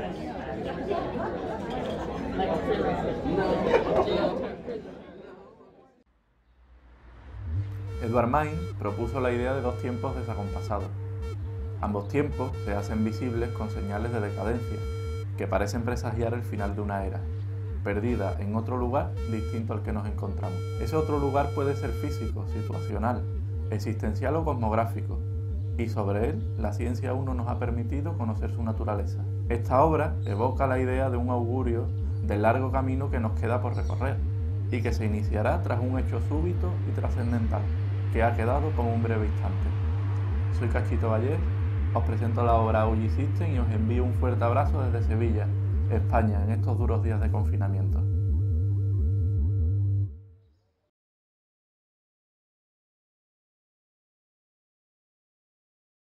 Edvard Mayne propuso la idea de dos tiempos desacompasados. Ambos tiempos se hacen visibles con señales de decadencia, que parecen presagiar el final de una era, perdida en otro lugar distinto al que nos encontramos. Ese otro lugar puede ser físico, situacional, existencial o cosmográfico, y sobre él la ciencia aún no nos ha permitido conocer su naturaleza. Esta obra evoca la idea de un augurio del largo camino que nos queda por recorrer, y que se iniciará tras un hecho súbito y trascendental, que ha quedado como un breve instante. Soy Cachito Vallés, os presento la obra OG System y os envío un fuerte abrazo desde Sevilla, España, en estos duros días de confinamiento.